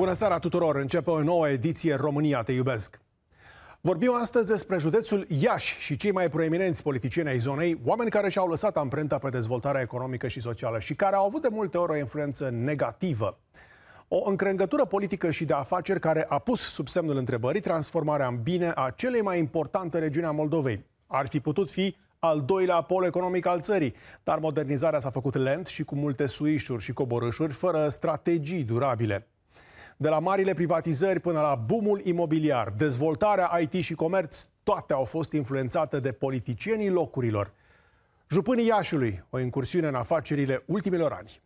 Bună seara tuturor! Începe o nouă ediție România te iubesc. Vorbim astăzi despre județul Iași și cei mai proeminenți politicieni ai zonei, oameni care și-au lăsat amprenta pe dezvoltarea economică și socială și care au avut de multe ori o influență negativă. O încrengătură politică și de afaceri care a pus sub semnul întrebării transformarea în bine a celei mai importante regiuni a Moldovei. Ar fi putut fi al doilea pol economic al țării, dar modernizarea s-a făcut lent și cu multe suișuri și coborâșuri, fără strategii durabile. De la marile privatizări până la boomul imobiliar, dezvoltarea IT și comerț, toate au fost influențate de politicienii locurilor. Jupânii Iașiului, o incursiune în afacerile ultimilor ani.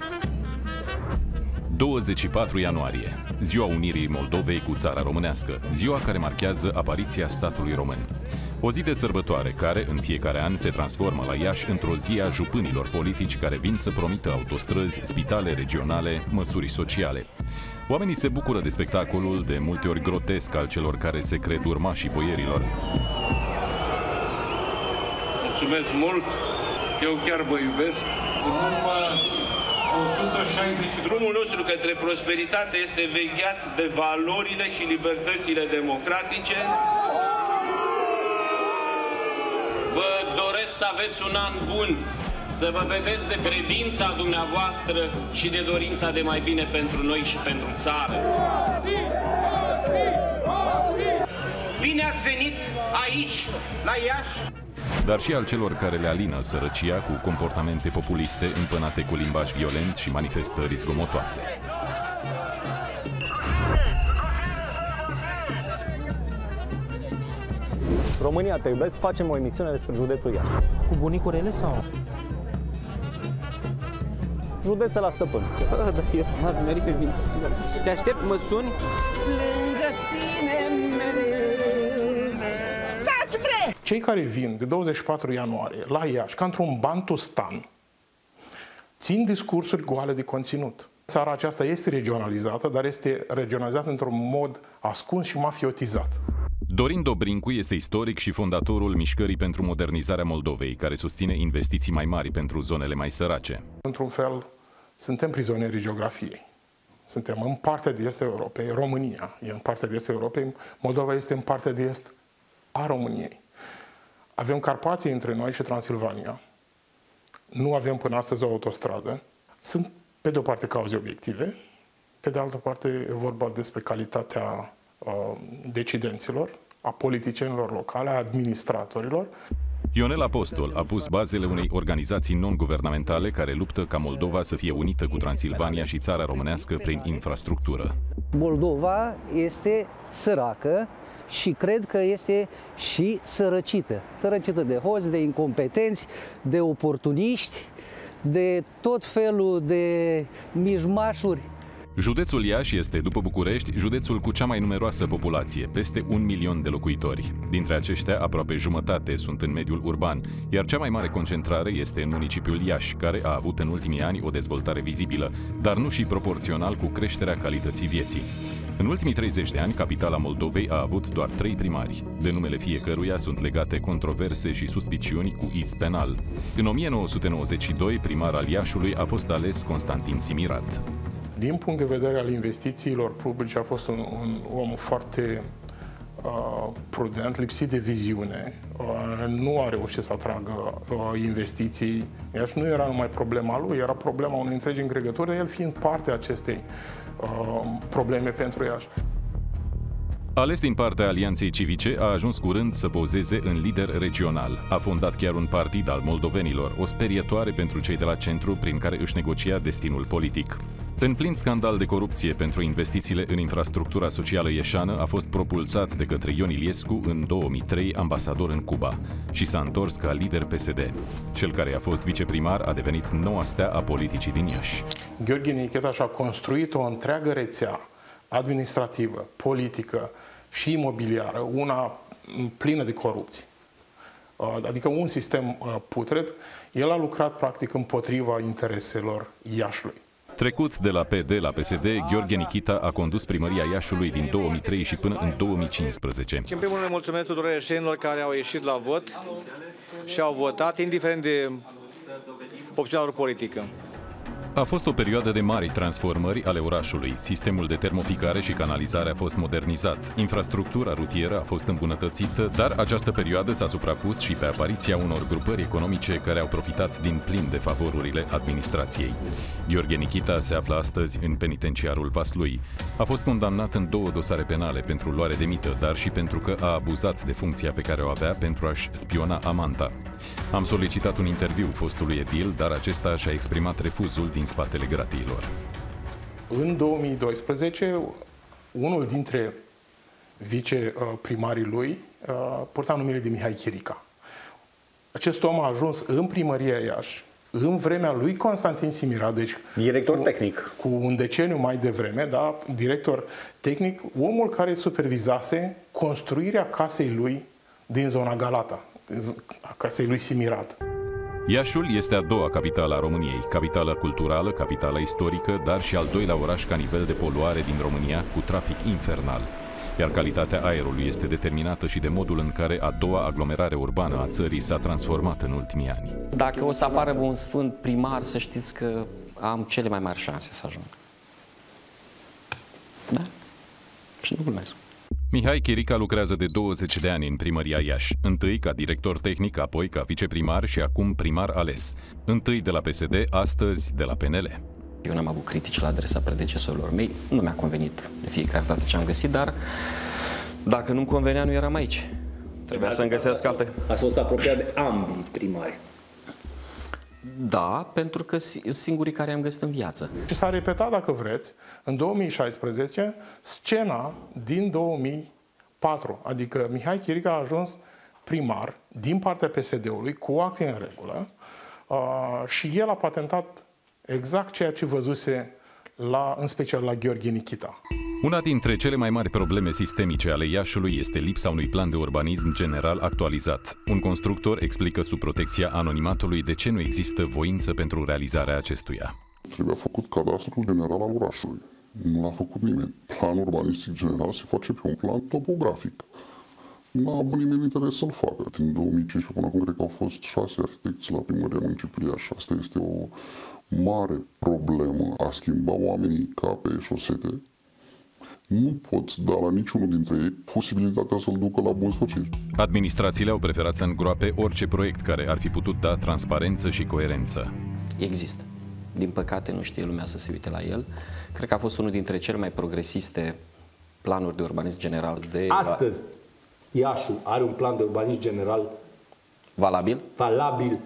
24 ianuarie, Ziua Unirii Moldovei cu țara românească, ziua care marchează apariția statului român. O zi de sărbătoare care, în fiecare an, se transformă la Iași într-o zi a jupânilor politici care vin să promită autostrăzi, spitale regionale, măsuri sociale. Oamenii se bucură de spectacolul, de multe ori grotesc, al celor care se cred urmașii boierilor. Mulțumesc mult! Eu chiar vă iubesc! În urmă 160. Drumul nostru către prosperitate este vegheat de valorile și libertățile democratice. Vă doresc să aveți un an bun, să vă vedeți de credința dumneavoastră și de dorința de mai bine pentru noi și pentru țară. Bine ați venit aici, la Iași! Dar și al celor care le alină sărăcia cu comportamente populiste împănate cu limbaj violent și manifestări zgomotoase. România te iubesc, facem o emisiune despre județul Iași. Cu bunicurele sau? Județul la stăpân. Da, eu m-ați merit pe vin. Te aștept, mă suni? Lângă tine mereu. Da, ce vrei! Cei care vin de 24 ianuarie la Iași, ca într-un bantustan, țin discursuri goale de conținut. Țara aceasta este regionalizată, dar este regionalizată într-un mod ascuns și mafiotizat. Dorin Dobrincu este istoric și fondatorul Mișcării pentru Modernizarea Moldovei, care susține investiții mai mari pentru zonele mai sărace. Într-un fel, suntem prizonierii geografiei. Suntem în partea de est a Europei, România e în partea de est a Europei, Moldova este în partea de est a României. Avem Carpații între noi și Transilvania. Nu avem până astăzi o autostradă. Sunt, pe de o parte, cauze obiective, pe de altă parte, e vorba despre calitatea decidenților, a politicienilor locale, a administratorilor. Ionel Apostol a pus bazele unei organizații non-guvernamentale care luptă ca Moldova să fie unită cu Transilvania și țara românească prin infrastructură. Moldova este săracă și cred că este și sărăcită. Sărăcită de hoți, de incompetenți, de oportuniști, de tot felul de mijmașuri. Județul Iași este, după București, județul cu cea mai numeroasă populație, peste 1 milion de locuitori. Dintre aceștia, aproape jumătate sunt în mediul urban, iar cea mai mare concentrare este în municipiul Iași, care a avut în ultimii ani o dezvoltare vizibilă, dar nu și proporțional cu creșterea calității vieții. În ultimii 30 de ani, capitala Moldovei a avut doar 3 primari. De numele fiecăruia sunt legate controverse și suspiciuni cu iz penal. În 1992, primar al Iașului a fost ales Constantin Simirat. Din punct de vedere al investițiilor publice, a fost un om foarte prudent, lipsit de viziune. Nu a reușit să atragă investiții. Iași nu era numai problema lui, era problema unei întregi încregături, el fiind parte a acestei probleme pentru Iași. Ales din partea Alianței Civice, a ajuns curând să pozeze în lider regional. A fondat chiar un partid al moldovenilor, o sperietoare pentru cei de la centru prin care își negocia destinul politic. În plin scandal de corupție pentru investițiile în infrastructura socială ieșeană, a fost propulsat de către Ion Iliescu în 2003 ambasador în Cuba și s-a întors ca lider PSD. Cel care a fost viceprimar a devenit noua stea a politicii din Iași. Gheorghe Nicheta și-a construit o întreagă rețea administrativă, politică și imobiliară, una plină de corupție. Adică un sistem putred. El a lucrat practic împotriva intereselor Iașului. Trecut de la PD la PSD, Gheorghe Nichita a condus primăria Iașului din 2003 și până în 2015. În primul rând, mulțumesc tuturor ieșenilor care au ieșit la vot și au votat, indiferent de opțiunea lor politică. A fost o perioadă de mari transformări ale orașului. Sistemul de termoficare și canalizare a fost modernizat, infrastructura rutieră a fost îmbunătățită, dar această perioadă s-a suprapus și pe apariția unor grupări economice care au profitat din plin de favorurile administrației. Gheorghe Nichita se află astăzi în penitenciarul Vaslui. A fost condamnat în 2 dosare penale pentru luare de mită, dar și pentru că a abuzat de funcția pe care o avea pentru a-și spiona amanta. Am solicitat un interviu fostului edil, dar acesta și-a exprimat refuzul din spatele gratiilor. În 2012, unul dintre viceprimarii lui purta numele de Mihai Chirica. Acest om a ajuns în primăria Iași, în vremea lui Constantin Simira, deci director tehnic. Cu un deceniu mai devreme, da, director tehnic, omul care supervizase construirea casei lui din zona Galata, a casei lui Simirat. Iașul este a doua capitală a României, capitală culturală, capitală istorică, dar și al doilea oraș ca nivel de poluare din România, cu trafic infernal. Iar calitatea aerului este determinată și de modul în care a doua aglomerare urbană a țării s-a transformat în ultimii ani. Dacă o să apară un sfânt primar, să știți că am cele mai mari șanse să ajung. Da? Și nu glumesc. Mihai Chirica lucrează de 20 de ani în primăria Iași, întâi ca director tehnic, apoi ca viceprimar și acum primar ales. Întâi de la PSD, astăzi de la PNL. Eu n-am avut critici la adresa predecesorilor mei, nu mi-a convenit de fiecare dată ce am găsit, dar dacă nu-mi convenea, nu eram aici. Trebuia să-mi găsesc alte. Ați fost apropiat de ambii primari. Da, pentru că singurii care am găsit în viață. Și s-a repetat, dacă vreți, în 2016, scena din 2004. Adică Mihai Chirica a ajuns primar din partea PSD-ului cu acte în regulă și el a patentat exact ceea ce văzuse în special la Gheorghe Nichita. Una dintre cele mai mari probleme sistemice ale Iașului este lipsa unui plan de urbanism general actualizat. Un constructor explică sub protecția anonimatului de ce nu există voință pentru realizarea acestuia. Trebuia făcut cadastrul general al orașului. Nu l-a făcut nimeni. Planul urbanistic general se face pe un plan topografic. Nu a avut nimeni interes să-l facă. Din 2015 până acum cred că au fost 6 arhitecți la primăria municipiului Iași. Asta este o mare problemă. A schimba oamenii ca pe șosete. Nu poți da la niciunul dintre ei posibilitatea să-l ducă la bun sfârșit. Administrațiile au preferat să îngroape orice proiect care ar fi putut da transparență și coerență. Există. Din păcate nu știe lumea să se uite la el. Cred că a fost unul dintre cele mai progresiste planuri de urbanism general de... Astăzi, Iașul are un plan de urbanism general valabil? Valabil.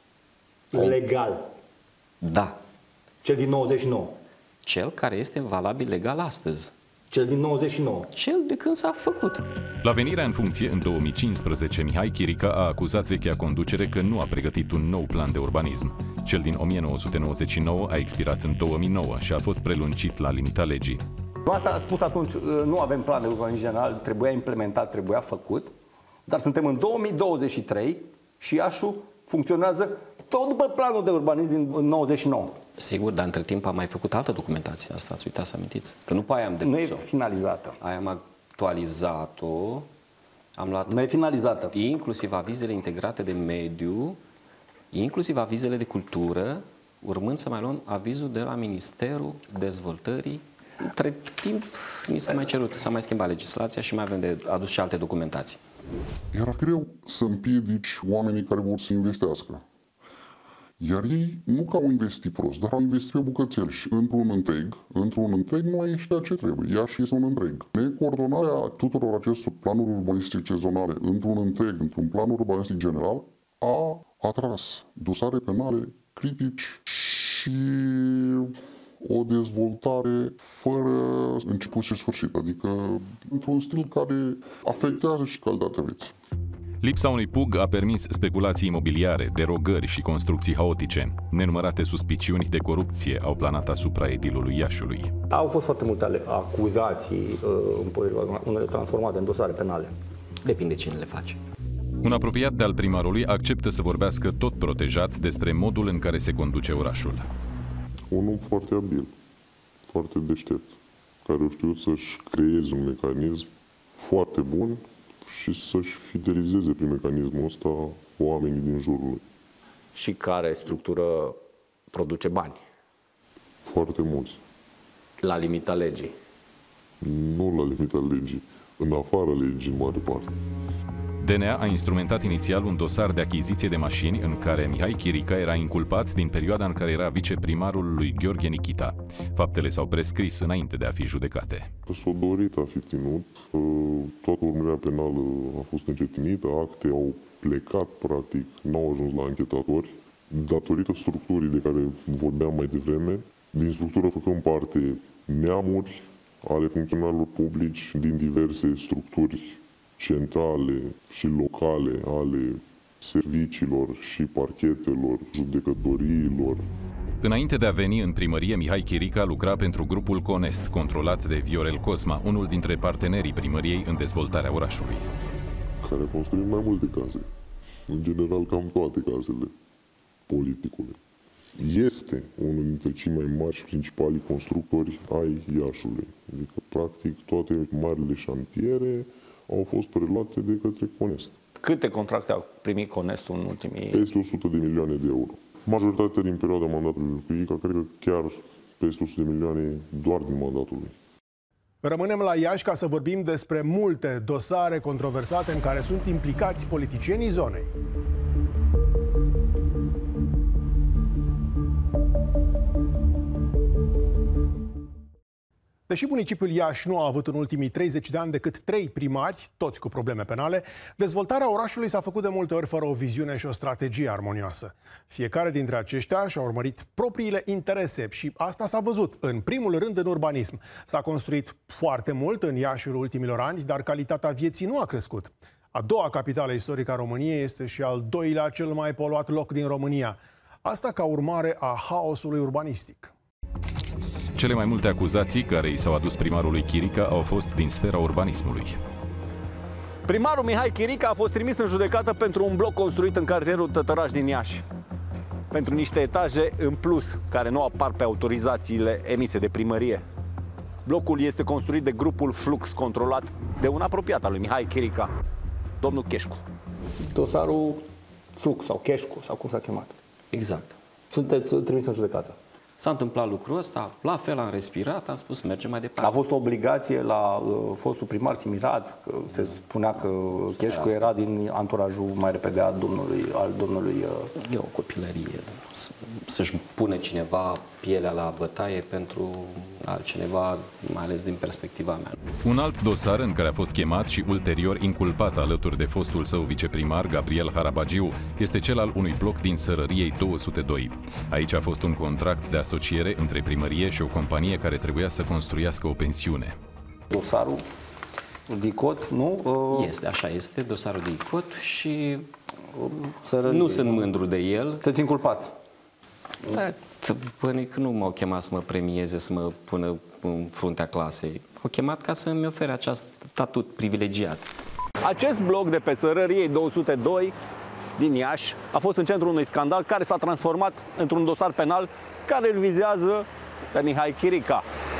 Legal. Da. Cel din 99. Cel care este valabil legal astăzi. Cel din 99. Cel de când s-a făcut. La venirea în funcție în 2015, Mihai Chirica a acuzat vechea conducere că nu a pregătit un nou plan de urbanism. Cel din 1999 a expirat în 2009 și a fost prelungit la limita legii. Asta a spus atunci, nu avem plan de urbanism general, trebuia implementat, trebuia făcut, dar suntem în 2023 și Iașul funcționează tot după planul de urbanism din 99. Sigur, dar între timp am mai făcut altă documentație, asta ați uitat să amintiți. Că nu pe aia am depus-o. Nu e finalizată. Aia am actualizat-o, am luat... Nu e finalizată. Inclusiv avizele integrate de mediu, inclusiv avizele de cultură, urmând să mai luăm avizul de la Ministerul Dezvoltării. Între timp, mi s-a mai cerut, s-a mai schimbat legislația și mai avem de adus și alte documentații. Era greu să împiedici oamenii care vor să investească. Iar ei nu că au investit prost, dar au investit pe bucățeli și într-un întreg nu a ieșit ceea ce trebuie. Iași este un întreg. Necoordonarea tuturor acestor planuri urbanistice zonale într-un plan urbanistic general, a atras dosare penale, critici și o dezvoltare fără început și sfârșit, adică într-un stil care afectează și calitatea vieții. Lipsa unui PUG a permis speculații imobiliare, derogări și construcții haotice. Nenumărate suspiciuni de corupție au planat asupra edilului Iașului. Au fost foarte multe acuzații împotriva, unele transformate în dosare penale. Depinde cine le face. Un apropiat de al primarului acceptă să vorbească tot protejat despre modul în care se conduce orașul. Un om foarte abil, foarte deștept, care a știut să-și creeze un mecanism foarte bun și să-și fidelizeze prin mecanismul ăsta oamenii din jurul lui. Și care structură produce bani. Foarte mulți. La limita legii. Nu la limita legii, în afara legii în mare parte. DNA a instrumentat inițial un dosar de achiziție de mașini în care Mihai Chirica era inculpat din perioada în care era viceprimarul lui Gheorghe Nichita. Faptele s-au prescris înainte de a fi judecate. S-a dorit a fi ținut, toată urmărirea penală a fost încetinită, acte au plecat, practic, n-au ajuns la anchetatori. Datorită structurii de care vorbeam mai devreme, din structură făcând parte neamuri ale funcționarilor publici din diverse structuri centrale și locale ale serviciilor și parchetelor, judecătoriilor. Înainte de a veni în primărie, Mihai Chirica lucra pentru grupul Conest, controlat de Viorel Cosma, unul dintre partenerii primăriei în dezvoltarea orașului. Care a construit mai multe case. În general, cam toate casele politicului. Este unul dintre cei mai mari și principali constructori ai Iașului. Adică, practic, toate marile șantiere au fost preluate de către Conest. Câte contracte au primit Conestul în ultimii... Peste 100 de milioane de euro. Majoritatea din perioada mandatului lui Chirica, cred că chiar peste 100 de milioane doar din mandatul lui. Rămânem la Iași ca să vorbim despre multe dosare controversate în care sunt implicați politicienii zonei. Deși municipiul Iași nu a avut în ultimii 30 de ani decât 3 primari, toți cu probleme penale, dezvoltarea orașului s-a făcut de multe ori fără o viziune și o strategie armonioasă. Fiecare dintre aceștia și-a urmărit propriile interese și asta s-a văzut, în primul rând, în urbanism. S-a construit foarte mult în Iașiul ultimilor ani, dar calitatea vieții nu a crescut. A doua capitală istorică a României este și al doilea cel mai poluat loc din România. Asta ca urmare a haosului urbanistic. Cele mai multe acuzații care i s-au adus primarului Chirica au fost din sfera urbanismului. Primarul Mihai Chirica a fost trimis în judecată pentru un bloc construit în cartierul Tătăraș din Iași. Pentru niște etaje în plus, care nu apar pe autorizațiile emise de primărie. Blocul este construit de grupul Flux, controlat de un apropiat al lui Mihai Chirica, domnul Cheșcu. Dosarul Flux sau Cheșcu, sau cum s-a chemat. Exact. Sunteți trimis în judecată. S-a întâmplat lucrul ăsta, la fel am respirat, am spus mergem mai departe. A fost o obligație la fostul primar Simirat, că se spunea că Cheșcu era din anturajul mai repede al domnului... E o copilărie, să-și pune cineva pielea la bătaie pentru altcineva, mai ales din perspectiva mea. Un alt dosar în care a fost chemat și ulterior inculpat alături de fostul său viceprimar, Gabriel Harabagiu, este cel al unui bloc din Sărăriei 202. Aici a fost un contract de asociere între primărie și o companie care trebuia să construiască o pensiune. Dosarul DICOT, nu? Este, așa este, dosarul DICOT și nu sunt mândru de el. Te-ți inculpat? Da, bănic nu m-au chemat să mă premieze, să mă pună în fruntea clasei. M-au chemat ca să-mi ofere acest statut privilegiat. Acest bloc de pe Sărăriei 202 din Iași a fost în centrul unui scandal care s-a transformat într-un dosar penal care îl vizează pe Mihai Chirica.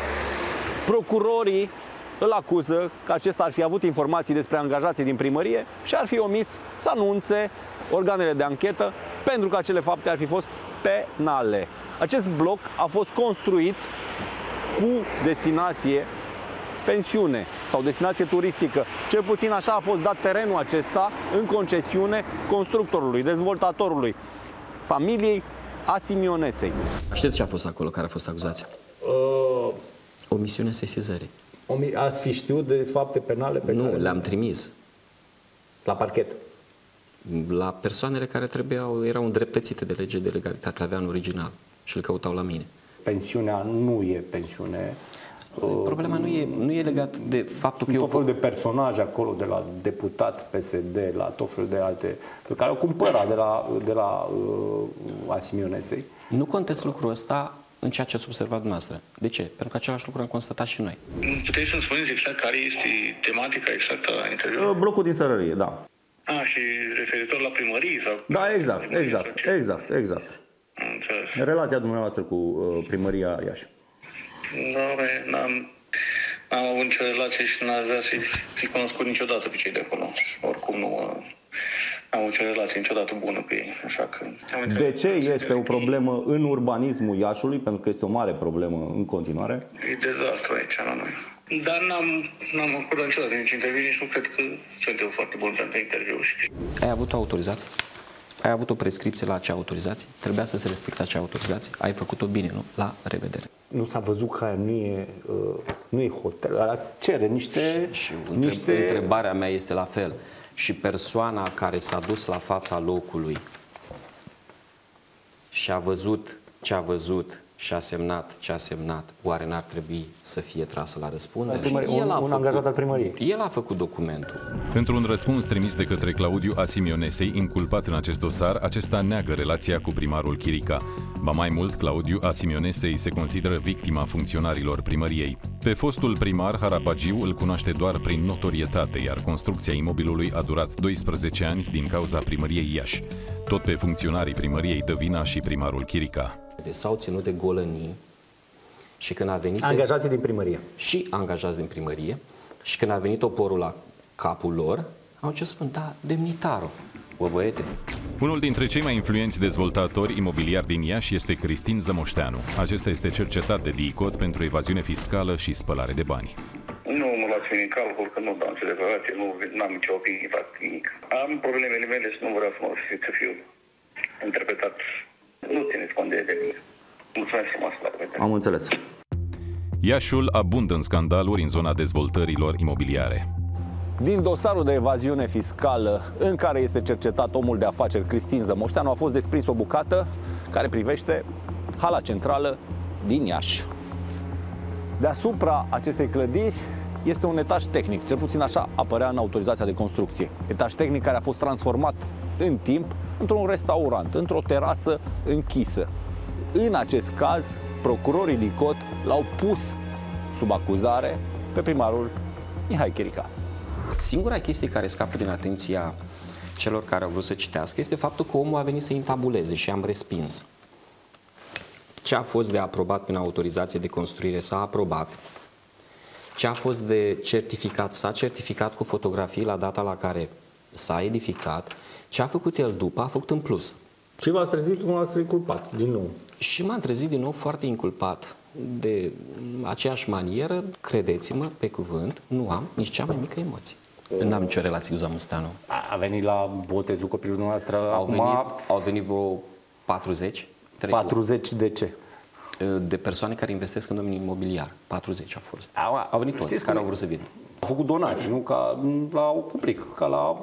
Procurorii îl acuză că acesta ar fi avut informații despre angajații din primărie și ar fi omis să anunțe organele de anchetă pentru că acele fapte ar fi fost penale. Acest bloc a fost construit cu destinație pensiune sau destinație turistică. Cel puțin așa a fost dat terenul acesta în concesiune constructorului, dezvoltatorului, familiei Asimionesei. Știți ce a fost acolo, care a fost acuzația? Omisiunea sesizării. Ați fi știut de fapte penale pe care... Nu, le-am trimis. La parchet? La persoanele care erau îndreptățite de lege de legalitate, le aveau în original și le căutau la mine. Pensiunea nu e pensiune. Problema nu e legată de faptul că tot felul de personaje acolo, de la deputați PSD, la tot felul de alte, pe care o cumpăra de la Asimionesei. Nu contest lucrul ăsta în ceea ce ați observat dumneavoastră. De ce? Pentru că același lucru am constatat și noi. Puteți să-mi spuneți exact care este tematica exactă a interviului? Blocul din Sărărie, da. Și referitor la primării? Sau... Da, exact. Relația dumneavoastră cu primăria Iași. N-am avut nicio relație și n-aș vrea să fi cunoscut niciodată pe cei de acolo. Oricum nu Am avut o relație niciodată bună cu ei, așa că... De ce este o problemă în urbanismul Iașului? Pentru că este o mare problemă în continuare. E dezastru aici la noi. Dar n-am acordat niciodată nici interviu, nici nu cred că suntem foarte buni pentru interviu. Ai avut o autorizație? Ai avut o prescripție la acea autorizație? Trebuia să se respecte acea autorizație? Ai făcut-o bine, nu? La revedere. Nu s-a văzut că nu e hotel, cere niște... Și întrebarea mea este la fel. Și persoana care s-a dus la fața locului și a văzut ce a văzut și a semnat ce a semnat, oare n-ar trebui să fie trasă la răspundere? Un angajat al primăriei. El a făcut documentul. Într-un răspuns trimis de către Claudiu Asimionesei, inculpat în acest dosar, acesta neagă relația cu primarul Chirica. Ba mai mult, Claudiu Asimionesei se consideră victima funcționarilor primăriei. Pe fostul primar, Harapagiu îl cunoaște doar prin notorietate, iar construcția imobilului a durat 12 ani din cauza primăriei Iași. Tot pe funcționarii primăriei dă vina și primarul Chirica. S-au ținut de golănii și când a venit... Angajații din primărie. Și angajați din primărie. Și când a venit oporul la capul lor, au ce spun, da, demnitarul, bă băiete. Unul dintre cei mai influenți dezvoltatori imobiliari din Iași este Cristin Zămoșteanu. Acesta este cercetat de DICOT pentru evaziune fiscală și spălare de bani. Nu mă luați în calcul că nu dau nicio declarație, nu am nicio opinie, fac nimic. Am problemele mele și nu vreau să fiu interpretat. Nu țineți cont de mine. Mulțumesc frumos, la revedere. Am înțeles. Iașul abundă în scandaluri în zona dezvoltărilor imobiliare. Din dosarul de evaziune fiscală în care este cercetat omul de afaceri Cristin Zămoșteanu a fost desprins o bucată care privește hala centrală din Iași. Deasupra acestei clădiri este un etaj tehnic, cel puțin așa apărea în autorizația de construcție. Etaj tehnic care a fost transformat în timp într-un restaurant, într-o terasă închisă. În acest caz, procurorii DICOT l-au pus sub acuzare pe primarul Mihai Chirica. Singura chestie care scapă din atenția celor care au vrut să citească este faptul că omul a venit să intabuleze și am respins. Ce a fost de aprobat prin autorizație de construire s-a aprobat. Ce a fost de certificat s-a certificat cu fotografii la data la care s-a edificat. Ce a făcut el după a făcut în plus. Și v-ați trezit dumneavoastră inculpat din nou. Și m-am trezit din nou foarte inculpat. De aceeași manieră, credeți-mă, pe cuvânt, nu am nici cea mai mică emoție. N-am nicio relație cu Zămoșteanu. A venit la botezul copilului noastră. Au venit vreo 40. 40 de ce? De persoane care investesc în domeniul imobiliar. 40 au fost. Au venit toți care au vrut să vină. Au făcut donații, nu ca la o public, ca la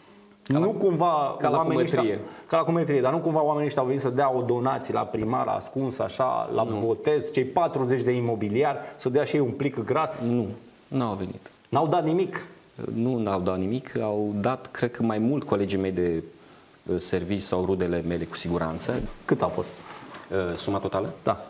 cumetrie, dar nu cumva oamenii ăștia au venit să dea o donație la primar ascuns așa, la botez, cei 40 de imobiliari, să dea și ei un plic gras? Nu, n-au venit. N-au dat nimic? Nu, n-au dat nimic, au dat, cred că mai mult colegii mei de servici sau rudele mele cu siguranță. Cât a fost? Suma totală? Da.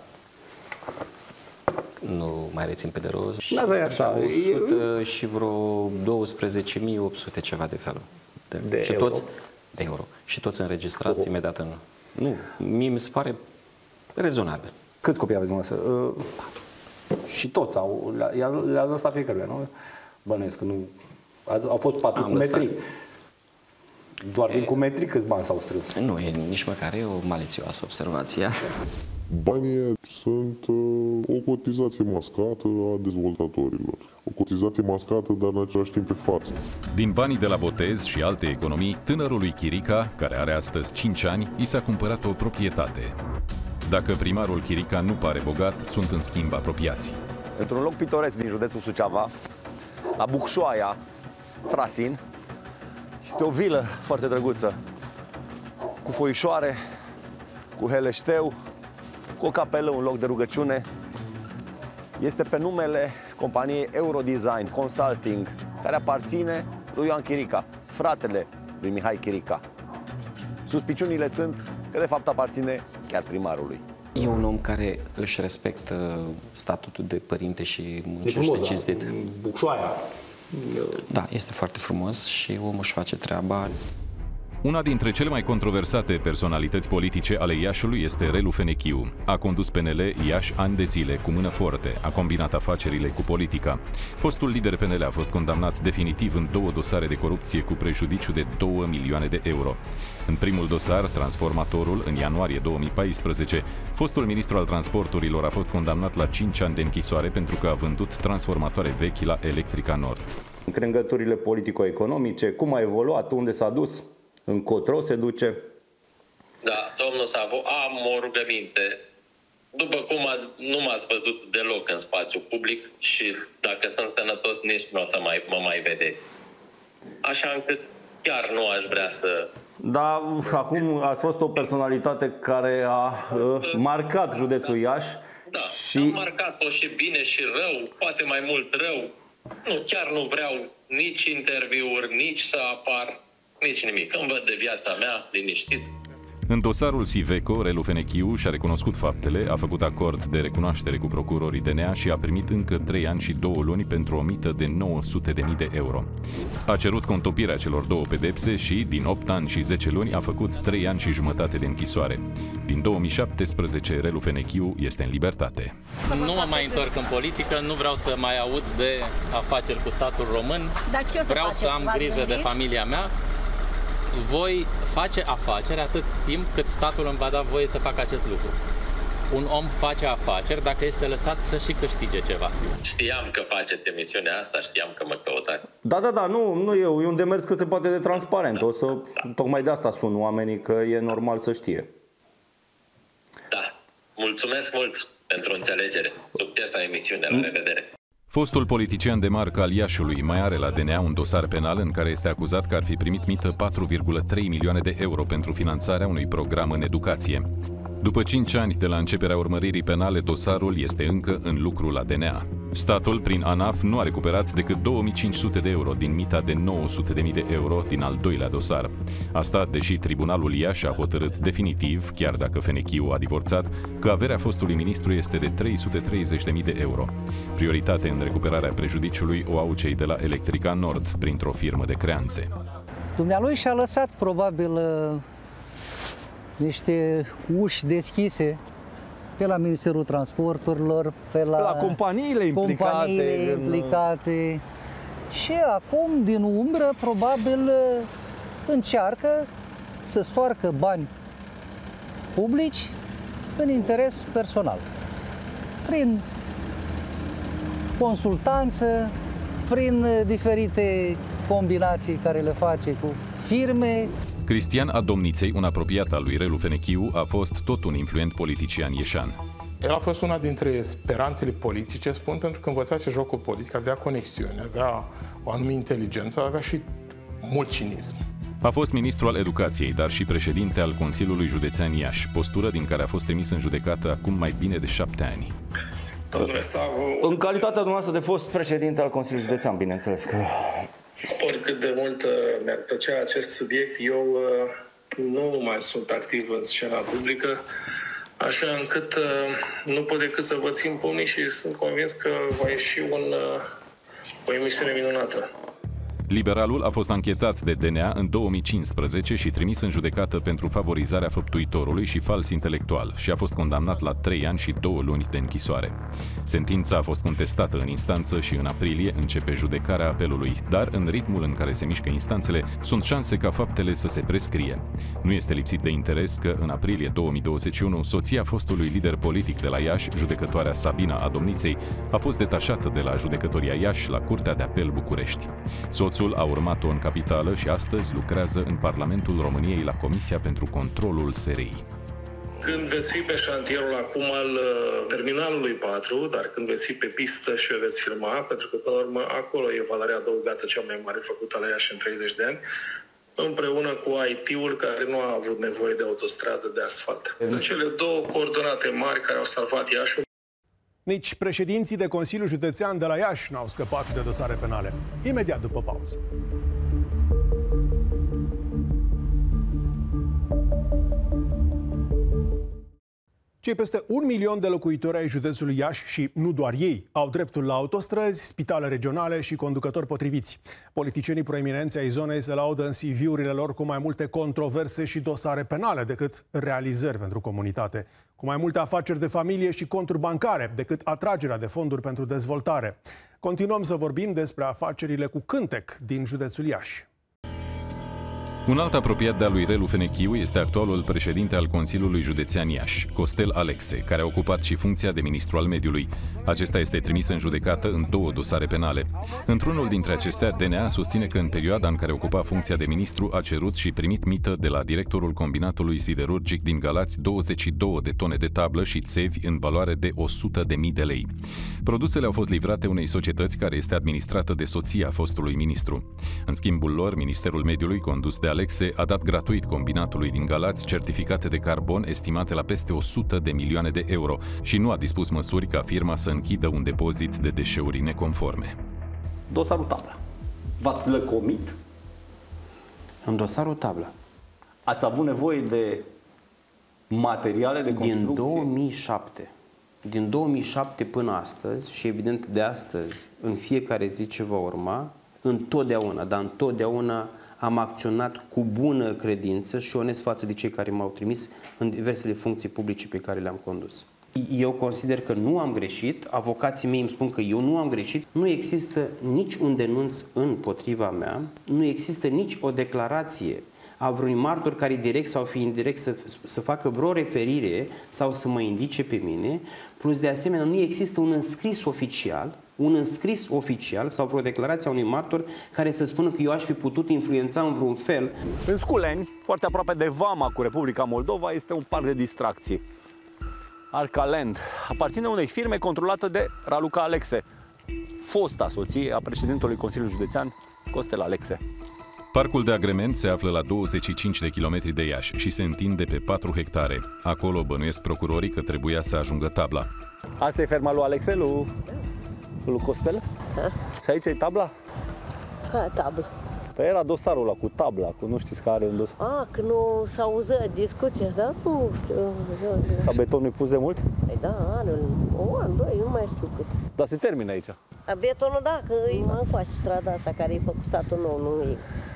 Nu mai rețin pe de rost. Da, e așa. 100 și vreo 12.800 ceva de felul. De euro. Și toți înregistrați imediat în... Nu, mie mi se pare rezonabil. Câți copii aveți dumneavoastră? 4. Și toți le-a lăsat fiecăruia, nu? Bănuiesc că nu... Au fost 4 cumetrii. Doar din cumetrii câți bani s-au strâns? Nu, e nici măcar e o malițioasă observație. Banii sunt o cotizație mascată a dezvoltatorilor. O cotizație mascată, dar în același timp pe față. Din banii de la botez și alte economii, tânărului Chirica, care are astăzi 5 ani, i s-a cumpărat o proprietate. Dacă primarul Chirica nu pare bogat, sunt în schimb apropiații. Într-un loc pitoresc din județul Suceava, la Bucșoaia, Frasin, este o vilă foarte drăguță, cu foișoare, cu heleșteu, cu o capelă, un loc de rugăciune. Este pe numele companiei Eurodesign Consulting, care aparține lui Ioan Chirica, fratele lui Mihai Chirica. Suspiciunile sunt că de fapt aparține chiar primarului. E un om care își respectă statutul de părinte și muncește cinstit. Bucșoaia. Da, este foarte frumos și omul își face treaba. Una dintre cele mai controversate personalități politice ale Iașului este Relu Fenechiu. A condus PNL Iași ani de zile cu mână forte, a combinat afacerile cu politica. Fostul lider PNL a fost condamnat definitiv în 2 dosare de corupție cu prejudiciu de 2 milioane de euro. În primul dosar, Transformatorul, în ianuarie 2014, fostul ministru al transporturilor a fost condamnat la 5 ani de închisoare pentru că a vândut transformatoare vechi la Electrica Nord. Încrengăturile politico-economice, cum a evoluat, unde s-a dus, încotro se duce? Da, domnul Savo, am o rugăminte. După cum nu m-ați văzut deloc în spațiu public și dacă sunt sănătos, nici nu o să mă mai vedeți. Așa încât chiar nu aș vrea să... Da, acum ați fost o personalitate care a marcat județul Iași. Da, și... am marcat-o și bine și rău, poate mai mult rău. Nu, chiar nu vreau nici interviuri, nici să apar, nici nimic. Îmi văd de viața mea, liniștit. În dosarul Siveco, Relu Fenechiu și-a recunoscut faptele, a făcut acord de recunoaștere cu procurorii DNA și a primit încă 3 ani și 2 luni pentru o mită de 900.000 de euro. A cerut contopirea celor 2 pedepse și, din 8 ani și 10 luni, a făcut 3 ani și jumătate de închisoare. Din 2017, Relu Fenechiu este în libertate. Nu mă mai întorc în politică, nu vreau să mai aud de afaceri cu statul român. Dar ce vreau să am grijă de familia mea. Voi face afaceri atât timp cât statul îmi va da voie să fac acest lucru. Un om face afaceri dacă este lăsat să și câștige ceva. Știam că faceți emisiunea asta, știam că mă căutați. Da, nu eu, e un demers cât se poate de transparent. O să, tocmai de asta sun oamenii, că e normal să știe. Da, mulțumesc mult pentru înțelegere. Succes la emisiune, la revedere. Fostul politician de marcă al Iașului mai are la DNA un dosar penal în care este acuzat că ar fi primit mită 4,3 milioane de euro pentru finanțarea unui program în educație. După 5 ani de la începerea urmăririi penale, dosarul este încă în lucru la DNA. Statul, prin ANAF, nu a recuperat decât 2500 de euro din mita de 900.000 de euro din al doilea dosar. Asta deși Tribunalul Iași a hotărât definitiv, chiar dacă Fenechiu a divorțat, că averea fostului ministru este de 330.000 de euro. Prioritate în recuperarea prejudiciului o au cei de la Electrica Nord, printr-o firmă de creanțe. Dumnealui și-a lăsat probabil niște uși deschise pe la Ministerul Transporturilor, pe la companiile implicate. Și acum, din umbră, probabil încearcă să stoarcă bani publici în interes personal. Prin consultanță, prin diferite combinații care le face cu firme. Cristian Adomniței, un apropiat al lui Relu Fenechiu, a fost tot un influent politician ieșan. El a fost una dintre speranțele politice, spun, pentru că învățase jocul politic, avea conexiune, avea o anumită inteligență, avea și mult cinism. A fost ministru al educației, dar și președinte al Consiliului Județean Iași, postură din care a fost trimis în judecată acum mai bine de 7 ani. În calitatea dumneavoastră de fost președinte al Consiliului Județean, bineînțeles că... Oricât de mult mi-ar plăcea acest subiect, eu nu mai sunt activ în scena publică, așa încât nu pot decât să vă țin pumnii și sunt convins că va ieși o emisiune minunată. Liberalul a fost anchetat de DNA în 2015 și trimis în judecată pentru favorizarea făptuitorului și fals intelectual și a fost condamnat la 3 ani și 2 luni de închisoare. Sentința a fost contestată în instanță și în aprilie începe judecarea apelului, dar în ritmul în care se mișcă instanțele, sunt șanse ca faptele să se prescrie. Nu este lipsit de interes că în aprilie 2021 soția fostului lider politic de la Iași, judecătoarea Sabina Adomniței, a fost detașată de la judecătoria Iași la Curtea de Apel București. Soțul a urmat-o în capitală și astăzi lucrează în Parlamentul României la Comisia pentru Controlul SRI. Când veți fi pe șantierul acum al terminalului 4, dar când veți fi pe pistă și veți filma, pentru că până la urmă acolo e valoarea adăugată cea mai mare făcută la Iași în 30 de ani, împreună cu IT-ul care nu a avut nevoie de autostradă de asfalt. Sunt cele 2 coordonate mari care au salvat Iașul. Nici președinții de Consiliul Județean de la Iași n-au scăpat de dosare penale. Imediat după pauză. Cei peste 1 milion de locuitori ai județului Iași și nu doar ei au dreptul la autostrăzi, spitale regionale și conducători potriviți. Politicienii proeminenți ai zonei se laudă în CV-urile lor cu mai multe controverse și dosare penale decât realizări pentru comunitate, cu mai multe afaceri de familie și conturi bancare decât atragerea de fonduri pentru dezvoltare. Continuăm să vorbim despre afacerile cu cântec din județul Iași. Un alt apropiat de-a lui Relu Fenechiu este actualul președinte al Consiliului Județean Iași, Costel Alexe, care a ocupat și funcția de ministru al mediului. Acesta este trimis în judecată în 2 dosare penale. Într-unul dintre acestea, DNA susține că în perioada în care ocupa funcția de ministru a cerut și primit mită de la directorul combinatului siderurgic din Galați 22 de tone de tablă și țevi în valoare de 100.000 de lei. Produsele au fost livrate unei societăți care este administrată de soția fostului ministru. În schimbul lor, Ministerul Mediului, condus de Alexe, a dat gratuit combinatului din Galați certificate de carbon estimate la peste 100 de milioane de euro și nu a dispus măsuri ca firma să închidă un depozit de deșeuri neconforme. Dosarul Tabla. V-ați lăcomit? În dosarul Tabla. Ați avut nevoie de materiale de construcție? Din 2007. Din 2007 până astăzi și evident de astăzi, în fiecare zi ce va urma, întotdeauna am acționat cu bună credință și onest față de cei care m-au trimis în diversele funcții publice pe care le-am condus. Eu consider că nu am greșit, avocații mei îmi spun că eu nu am greșit, nu există nici un denunț împotriva mea, nu există nici o declarație a vreunui martor care direct sau fi indirect să facă vreo referire sau să mă indice pe mine, plus de asemenea nu există un înscris oficial sau vreo declarație a unui martor care să spună că eu aș fi putut influența în vreun fel. În Sculeni, foarte aproape de vama cu Republica Moldova, este un parc de distracții. Arcaland aparține unei firme controlată de Raluca Alexe, fosta soție a președintelui Consiliului Județean, Costel Alexe. Parcul de agrement se află la 25 de kilometri de Iași și se întinde pe 4 hectare. Acolo bănuiesc procurorii că trebuia să ajungă tabla. Asta e ferma lui Alexe, lui Costel? Ha? Și aici e tabla? Ca tablă. Păi era dosarul ăla cu tabla, cu nu știți care în dosar. Că nu s-auză discuția, da? Nu știu. Ca betonul e pus de mult? Păi da, un an, doi, nu mai știu cât. Dar se termină aici. Betonul, da, că e încoase strada asta care e făcut satul nou, nu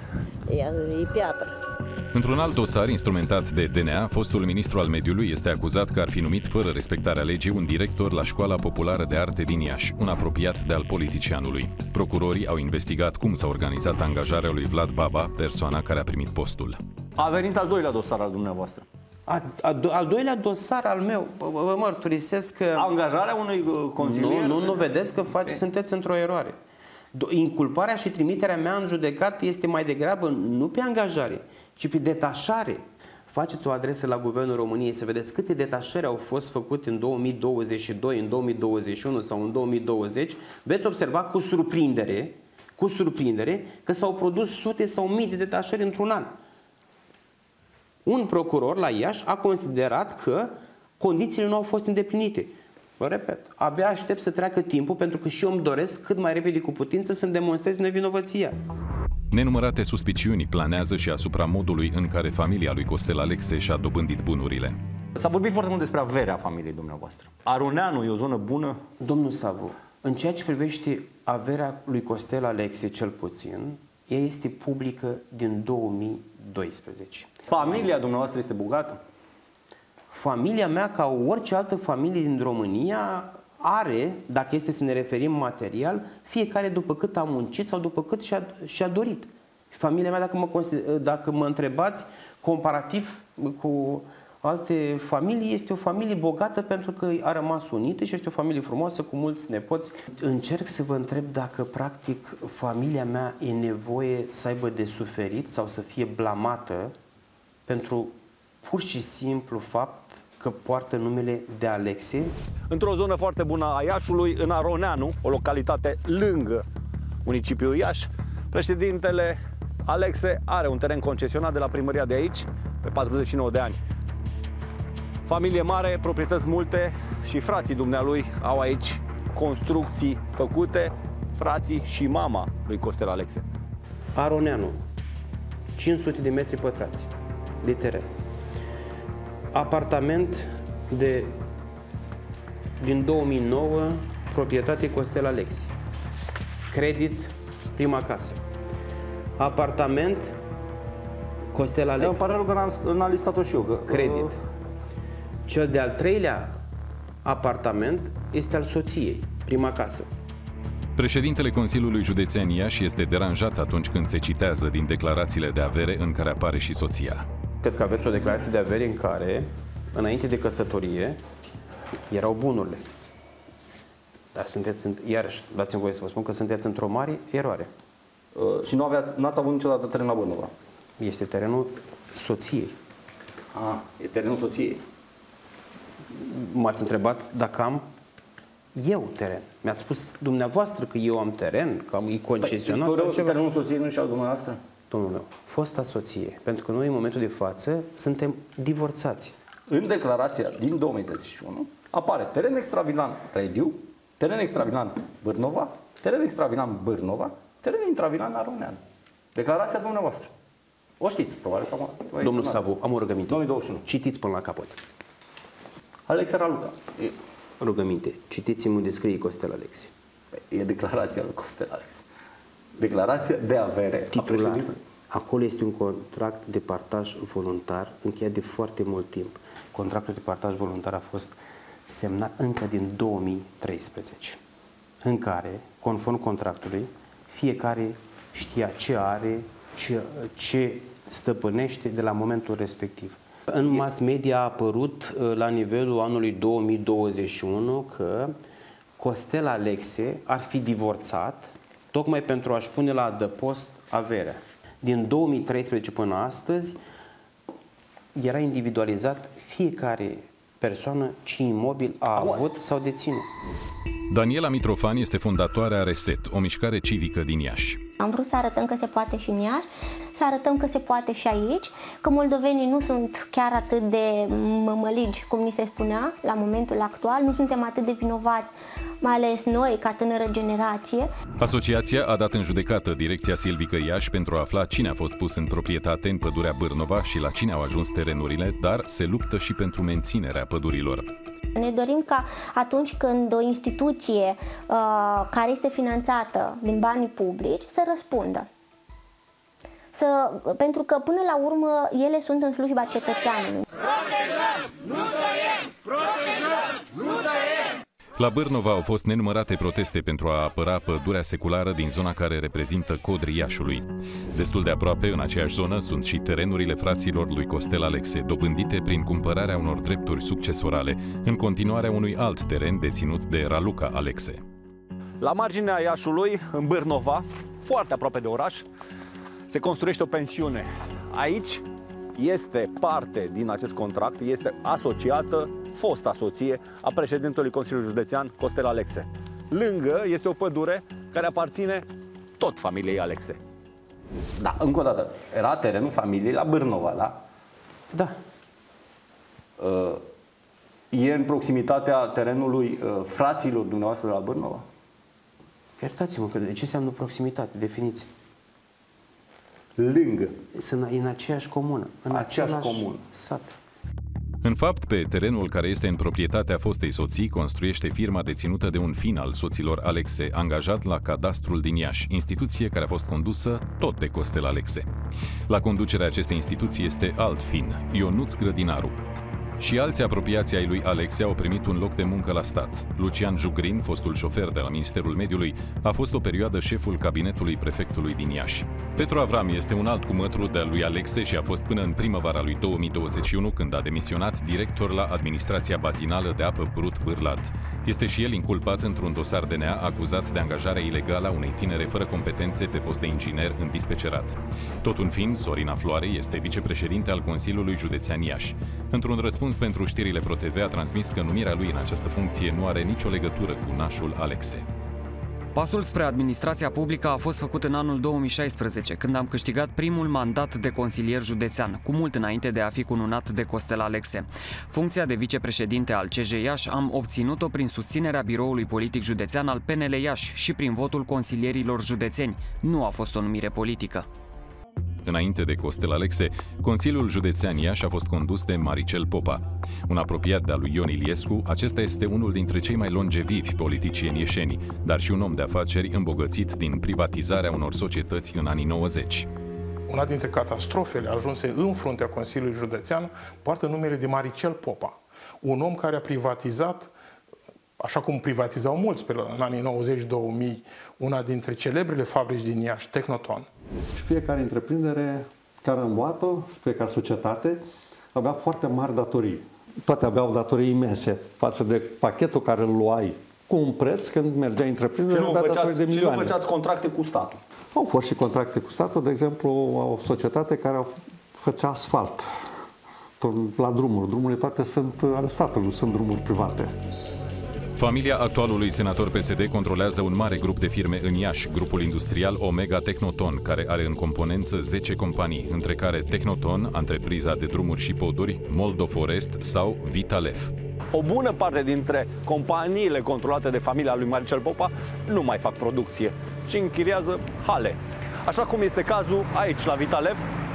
e piatră. Într-un alt dosar instrumentat de DNA, fostul ministru al mediului este acuzat că ar fi numit fără respectarea legii un director la Școala Populară de Arte din Iași, un apropiat de al politicianului. Procurorii au investigat cum s-a organizat angajarea lui Vlad Baba, persoana care a primit postul. A venit al doilea dosar al dumneavoastră. Al doilea dosar al meu, vă mărturisesc că... Angajarea unui consilier? Nu vedeți că sunteți într-o eroare. Inculparea și trimiterea mea în judecată este mai degrabă nu pe angajare, ci pe detașare. Faceți o adresă la Guvernul României să vedeți câte detașări au fost făcute în 2022, în 2021 sau în 2020. Veți observa cu surprindere că s-au produs sute sau mii de detașări într-un an. Un procuror la Iași a considerat că condițiile nu au fost îndeplinite. Vă repet, abia aștept să treacă timpul pentru că și eu îmi doresc cât mai repede cu putință să-mi demonstrez nevinovăția. Nenumărate suspiciuni planează și asupra modului în care familia lui Costel Alexe și-a dobândit bunurile. S-a vorbit foarte mult despre averea familiei dumneavoastră. Aroneanu e o zonă bună? Domnul Savu, în ceea ce privește averea lui Costel Alexe, cel puțin, ea este publică din 2012. Familia dumneavoastră este bogată? Familia mea, ca orice altă familie din România, are, dacă este să ne referim material, fiecare după cât a muncit sau după cât și-a dorit. Familia mea, dacă mă întrebați, comparativ cu alte familii, este o familie bogată pentru că a rămas unită și este o familie frumoasă cu mulți nepoți. Încerc să vă întreb dacă, practic, familia mea e nevoie să aibă de suferit sau să fie blamată pentru pur și simplu fapt că poartă numele de Alexe. Într-o zonă foarte bună a Iașului, în Aroneanu, o localitate lângă municipiul Iași, președintele Alexe are un teren concesionat de la primăria de aici, pe 49 de ani. Familie mare, proprietăți multe și frații dumnealui au aici construcții făcute, frații și mama lui Costel Alexe. Aroneanu, 500 de metri pătrați de teren. Apartament din 2009, proprietate Costel Alexe. Credit, prima casă. Apartament, Costel Alexe. Îmi pare rău că n-am listat-o și eu. Credit. Cel de-al treilea apartament este al soției, prima casă. Președintele Consiliului Județean Iași este deranjat atunci când se citează din declarațiile de avere în care apare și soția. Cred că aveți o declarație de avere în care, înainte de căsătorie, erau bunurile. Dar iarăși, dați-mi voie să vă spun că sunteți într-o mare eroare. Și n-ați avut niciodată teren la Bârnova? Este terenul soției. E terenul soției. M-ați întrebat dacă am eu teren. Mi-ați spus dumneavoastră că eu am teren, că e concesionat sau ceva. Terenul soției nu și al dumneavoastră? Domnul meu, fosta soție. Pentru că noi în momentul de față suntem divorțați. În declarația din 2021 apare teren extravilan Rediu, teren extravilan Bârnova, teren extravilan Bârnova, teren intravilan Aronean. Declarația dumneavoastră. O știți, probabil că Domnul Savu, am o rugăminte. 2021. Citiți până la capăt. Alexe Raluca. Rugăminte. Citiți-mi unde scrie Costel Alexe. E declarația lui Costel Alexe. Declarația de avere a președintelui. Acolo este un contract de partaj voluntar încheiat de foarte mult timp. Contractul de partaj voluntar a fost semnat încă din 2013, în care, conform contractului, fiecare știa ce are, ce stăpânește de la momentul respectiv. În mass media a apărut la nivelul anului 2021 că Costel Alexe ar fi divorțat tocmai pentru a-și pune la adăpost averea. Din 2013 până astăzi era individualizat fiecare persoană ce imobil a avut sau deține. Daniela Mitrofan este fondatoarea Reset, o mișcare civică din Iași. Am vrut să arătăm că se poate și în Iași, să arătăm că se poate și aici, că moldovenii nu sunt chiar atât de mămăligi, cum ni se spunea la momentul actual, nu suntem atât de vinovați, mai ales noi, ca tânără generație. Asociația a dat în judecată Direcția Silvică Iași pentru a afla cine a fost pus în proprietate în pădurea Bârnova și la cine au ajuns terenurile, dar se luptă și pentru menținerea pădurilor. Ne dorim ca atunci când o instituție care este finanțată din banii publici să răspundă. Pentru că până la urmă ele sunt în slujba cetățeanului. Protejăm, nu tăiem! Protejăm, nu tăiem! La Bârnova au fost nenumărate proteste pentru a apăra pădurea seculară din zona care reprezintă Codrii Iașului. Destul de aproape, în aceeași zonă, sunt și terenurile fraților lui Costel Alexe, dobândite prin cumpărarea unor drepturi succesorale, în continuarea unui alt teren deținut de Raluca Alexe. La marginea Iașului, în Bârnova, foarte aproape de oraș, se construiește o pensiune. Aici este parte din acest contract, este asociată, fosta soție a președintelui Consiliului Județean, Costel Alexe. Lângă este o pădure care aparține tot familiei Alexe. Da, încă o dată, era terenul familiei la Bârnova, da? Da. E în proximitatea terenului fraților dumneavoastră la Bârnova? Iertați-mă, că de ce înseamnă proximitate? Definiți. Lângă. Sunt în aceeași comună. În aceeași comună. Sat. În fapt, pe terenul care este în proprietatea fostei soții, construiește firma deținută de un fin al soților Alexe, angajat la Cadastrul din Iași, instituție care a fost condusă tot de Costel Alexe. La conducerea acestei instituții este alt fin, Ionuț Grădinaru. Și alți apropiați ai lui Alexe au primit un loc de muncă la stat. Lucian Jugrin, fostul șofer de la Ministerul Mediului, a fost o perioadă șeful cabinetului prefectului din Iași. Petru Avram este un alt cumătru de-al lui Alexe și a fost până în primăvara lui 2021, când a demisionat, director la Administrația Bazinală de Apă Brut Bârlad. Este și el inculpat într-un dosar DNA acuzat de angajarea ilegală a unei tinere fără competențe pe post de inginer în dispecerat. Tot un fin, Sorina Floare este vicepreședinte al Consiliului Județean Iași. Într-un răspuns pentru știrile ProTV a transmis că numirea lui în această funcție nu are nicio legătură cu nașul Alexe. Pasul spre administrația publică a fost făcut în anul 2016, când am câștigat primul mandat de consilier județean, cu mult înainte de a fi cununat de Costel Alexe. Funcția de vicepreședinte al CJ Iași am obținut-o prin susținerea biroului politic județean al PNL Iași și prin votul consilierilor județeni. Nu a fost o numire politică. Înainte de Costel Alexe, Consiliul Județean Iași a fost condus de Maricel Popa. Un apropiat de-a lui Ion Iliescu, acesta este unul dintre cei mai longevivi politicieni ieșeni, dar și un om de afaceri îmbogățit din privatizarea unor societăți în anii 90. Una dintre catastrofele ajunse în fruntea Consiliului Județean poartă numele de Maricel Popa. Un om care a privatizat, așa cum privatizau mulți în anii 90-2000, una dintre celebrele fabrici din Iași, Technoton. Și fiecare întreprindere care am luat-o, fiecare societate, avea foarte mari datorii. Toate aveau datorii imense față de pachetul care îl luai cu un preț când mergea întreprinderea, avea datorii de milioane. Și nu făceați contracte cu statul? Au fost și contracte cu statul, de exemplu, o societate care făcea asfalt la drumuri. Drumurile toate sunt ale statului, nu sunt drumuri private. Familia actualului senator PSD controlează un mare grup de firme în Iași, grupul industrial Omega Technoton, care are în componență 10 companii, între care Technoton, întrepriza de drumuri și poduri, Moldoforest sau Vitalef. O bună parte dintre companiile controlate de familia lui Maricel Popa nu mai fac producție și închiriază hale. Așa cum este cazul aici, la Vitalef,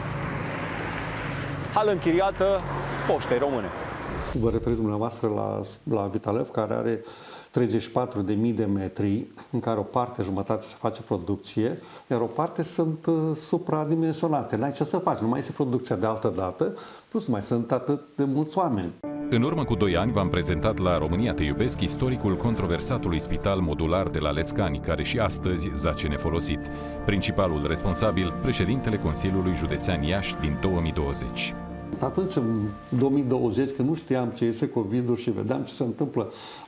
hală închiriată Poștei Române. Vă reprezint dumneavoastră la Vitalef, care are 34.000 de metri, în care o parte, jumătate, se face producție, iar o parte sunt supradimensionate. N-ai ce să faci, nu mai este producția de altă dată, plus mai sunt atât de mulți oameni. În urmă cu 2 ani v-am prezentat la România Te Iubesc istoricul controversatului spital modular de la Lețcani, care și astăzi zace nefolosit. Principalul responsabil, președintele Consiliului Județean Iași din 2020. Atunci, în 2020, când nu știam ce este COVID-ul și vedeam ce se întâmplă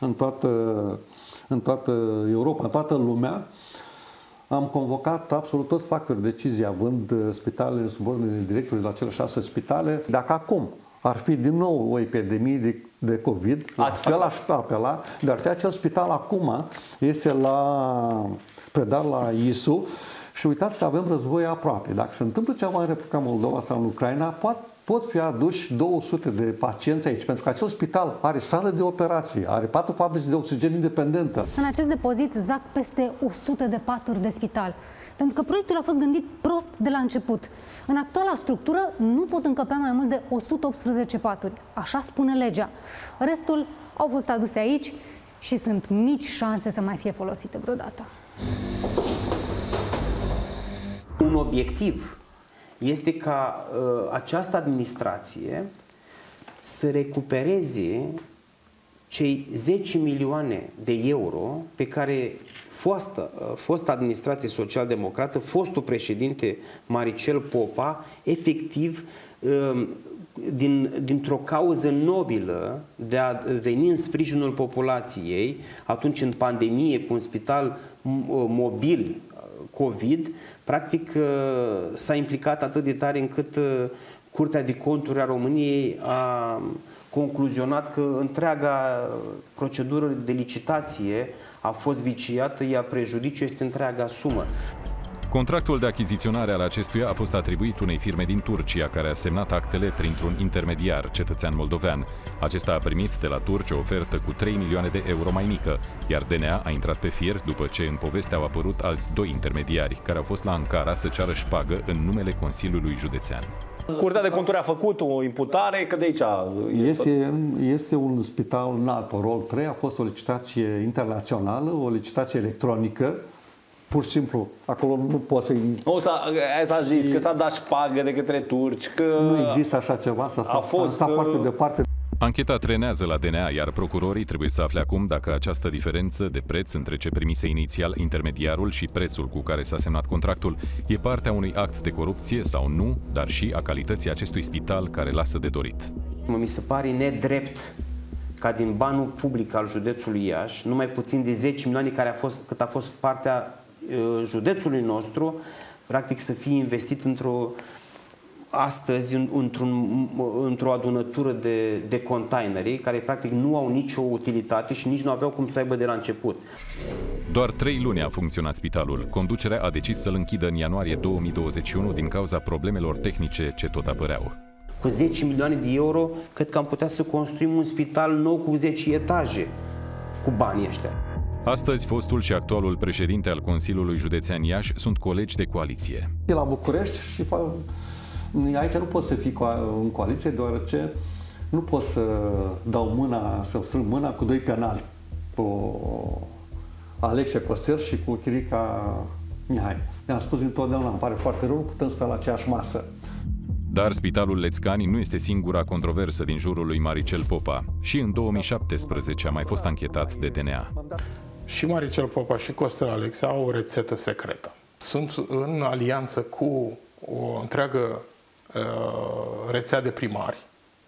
în toată Europa, în toată lumea, am convocat absolut toți factorii de decizie, având spitalele în subordine directorului la cele 6 spitale. Dacă acum ar fi din nou o epidemie de COVID, el aș apela, dar acel spital acum este predat la ISU și uitați că avem război aproape. Dacă se întâmplă ceva în Republica Moldova sau în Ucraina, pot fi aduși 200 de pacienți aici, pentru că acel spital are sală de operații, are 4 fabrici de oxigen independentă. În acest depozit zac peste 100 de paturi de spital, pentru că proiectul a fost gândit prost de la început. În actuala structură nu pot încăpea mai mult de 118 paturi, așa spune legea. Restul au fost aduse aici și sunt mici șanse să mai fie folosite vreodată. Un obiectiv este ca această administrație să recupereze cei 10 milioane de euro pe care fosta administrație social-democrată, fostul președinte Maricel Popa, efectiv, dintr-o cauză nobilă de a veni în sprijinul populației, atunci în pandemie, cu un spital mobil COVID, practic s-a implicat atât de tare încât Curtea de Conturi a României a concluzionat că întreaga procedură de licitație a fost viciată, iar prejudiciul este întreaga sumă. Contractul de achiziționare al acestuia a fost atribuit unei firme din Turcia, care a semnat actele printr-un intermediar, cetățean moldovean. Acesta a primit de la turci o ofertă cu 3 milioane de euro mai mică, iar DNA a intrat pe fir după ce în poveste au apărut alți 2 intermediari, care au fost la Ankara să ceară șpagă în numele Consiliului Județean. Curtea de Conturi a făcut o imputare, că de aici... Este un spital NATO, rol 3, a fost o licitație internațională, o licitație electronică. Pur și simplu, acolo nu poți să-i... S-a zis că s-a dat șpagă de către turci, că... Nu există așa ceva, s-a stat foarte departe. Ancheta trenează la DNA, iar procurorii trebuie să afle acum dacă această diferență de preț între ce primise inițial intermediarul și prețul cu care s-a semnat contractul e partea unui act de corupție sau nu, dar și a calității acestui spital care lasă de dorit. Mi se pare nedrept ca din banul public al județului Iași, numai puțin de 10 milioane cât a fost partea județului nostru, practic să fie investit astăzi într-o adunătură de containeri care practic nu au nicio utilitate și nici nu aveau cum să aibă de la început. Doar 3 luni a funcționat spitalul. Conducerea a decis să-l închidă în ianuarie 2021 din cauza problemelor tehnice ce tot apăreau. Cu 10 milioane de euro, cred că am putea să construim un spital nou cu 10 etaje cu banii ăștia. Astăzi, fostul și actualul președinte al Consiliului Județean Iași sunt colegi de coaliție. La București și aici nu poți să fii în coaliție, deoarece nu pot să dau mâna, să strâng mâna cu doi penali, cu Alexia Costel și cu Chirica Mihai. Ne-am spus întotdeauna, îmi pare foarte rău, nu putem sta la aceeași masă. Dar Spitalul Lețcani nu este singura controversă din jurul lui Maricel Popa. Și în 2017 a mai fost anchetat de DNA. Și Maricel Popa și Costel Alexia au o rețetă secretă. Sunt în alianță cu o întreagă rețea de primari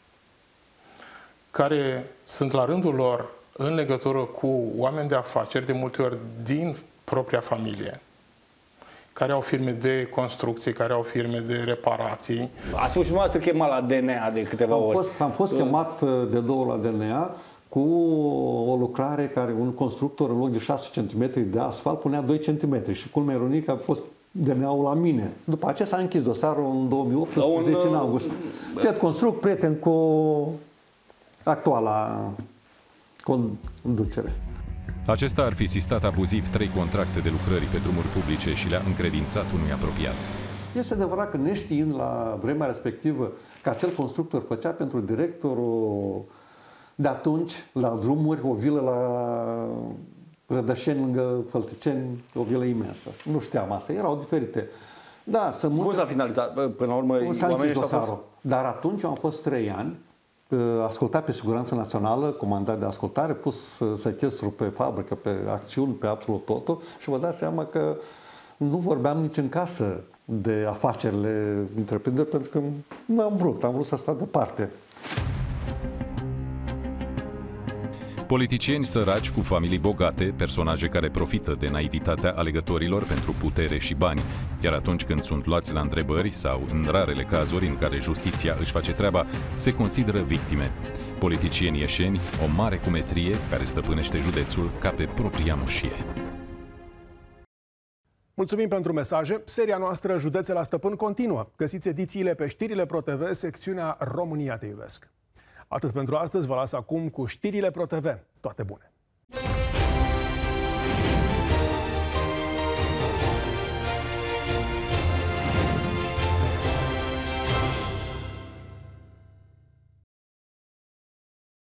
care sunt la rândul lor în legătură cu oameni de afaceri, de multe ori din propria familie, care au firme de construcții, care au firme de reparații. Ați fost și noastră chemat la DNA de câteva ori. Am fost chemat de 2 ori la DNA cu o lucrare care un constructor în loc de 6 cm de asfalt punea 2 cm și culmea ironică a fost DNA-ul la mine. După aceea s-a închis dosarul în 2018, în august. Ted Construct, prieten cu actuala conducere. Acesta ar fi sistat abuziv 3 contracte de lucrări pe drumuri publice și le-a încredințat unui apropiat. Este adevărat că neștiind la vremea respectivă că acel constructor făcea pentru directorul de atunci la drumuri o vilă la Rădășeni lângă Fălticeni, o vilă imensă. Nu știam asta, erau diferite. Da, cum s-a finalizat? Până la urmă, s-a închis dosarul. Dar atunci eu am fost 3 ani ascultat pe Siguranță Națională, comandat de ascultare, pus sechestru pe fabrică, pe acțiuni, pe absolut totul și vă dați seama că nu vorbeam nici în casă de afacerile întreprinderi pentru că nu am vrut să stau departe. Politicieni săraci cu familii bogate, personaje care profită de naivitatea alegătorilor pentru putere și bani, iar atunci când sunt luați la întrebări sau în rarele cazuri în care justiția își face treaba, se consideră victime. Politicieni ieșeni, o mare cumetrie care stăpânește județul ca pe propria moșie. Mulțumim pentru mesaje. Seria noastră Județe la Stăpân continuă. Găsiți edițiile pe Știrile Pro-TV, secțiunea România te iubesc. Atât pentru astăzi, vă las acum cu Știrile Pro-TV. Toate bune!